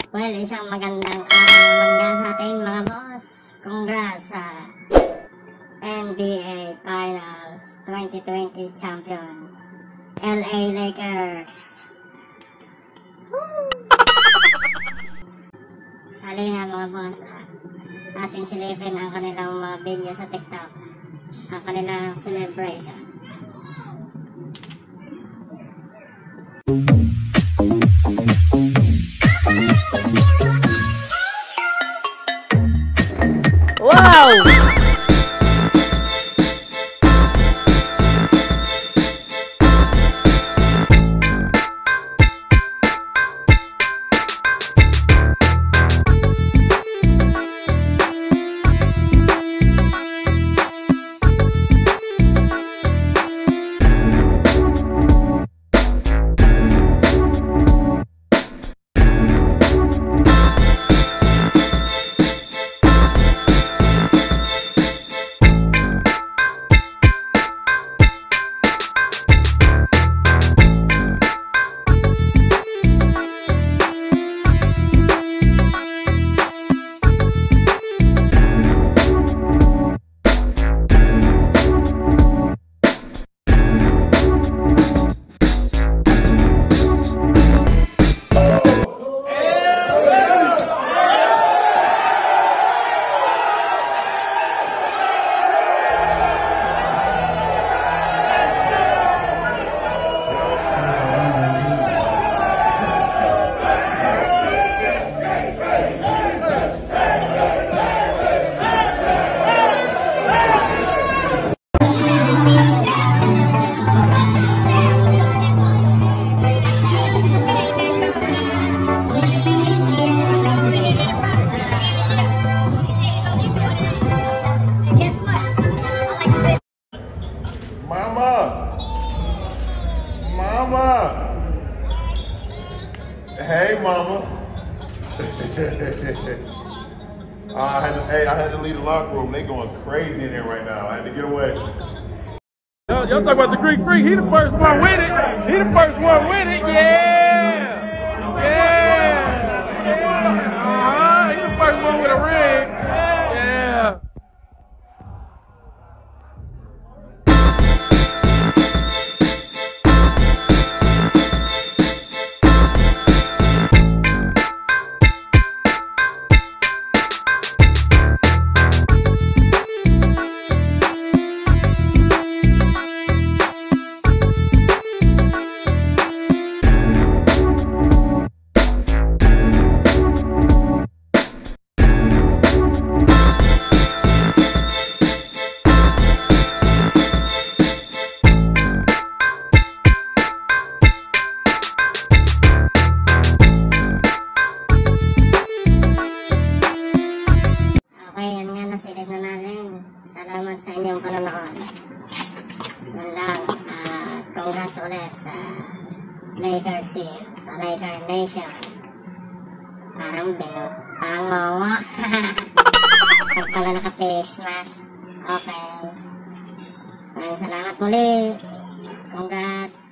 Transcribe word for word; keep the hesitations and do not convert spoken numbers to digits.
Well, isang magandang araw naman sa ating mga boss. Congrats sa N B A Finals twenty twenty champion L A Lakers. Woo! Halina mga boss, ah, ating silipin ang kanilang mga video sa TikTok, ang kanilang celebration. Wow! Mama! Mama! Hey, Mama. uh, I had to, hey, I had to leave the locker room. They going crazy in there right now. I had to get away. Y'all talking about the Greek Freak. He the first one with it. He the first one with it. Yeah. Yeah. Yeah. Uh-huh. He the first one with a ring. Yeah. Okay, yan nga, nasilip na natin. Salamat sa inyong panonood. Yun lang, at congrats ulit sa Laker team, sa Laker Nation. Parang bino, parang mawa. Pag pala naka-face mask. Okay. Maraming salamat muli. Congrats.